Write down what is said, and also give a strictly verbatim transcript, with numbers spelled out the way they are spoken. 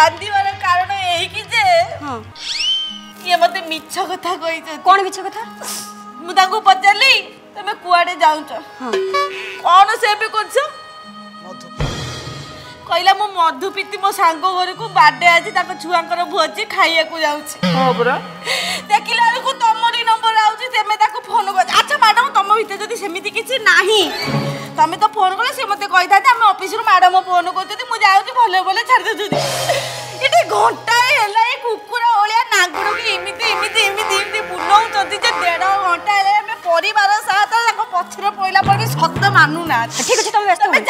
कांदीवार कारण यही कि जे हां ये मते मिछ कथा कहि छ कोन मिछ कथा मु ताको पचारली तमे कुआडे जाउछ हां कोन से भी करछ मधु कहला मु मधु पीती मो सांगो घर को बर्थडे आज ताको छुआंकर भोजी खाइया को जाउछ हां बरा देखिला को तमरी नंबर आउछ तेमे ताको फोन कर अच्छा मैडम तम भीतर जदी सेमिति किछि नाही तमे तो फोन कले से मते कहि दाते हम ऑफिस रो मैडम फोन करते मु जाउछ भले भले छाड़ दे जदी इटे घंटा हेला ए कुकुरा ओलिया नागुर की इमिति इमिति इमिति इमिति बुलाउ जदी जे डेढ़ घंटा हे में परिवार साथ ताको पछरे पइला पर भी सत्य मानु ना ठीक अछि तुम व्यस्त हो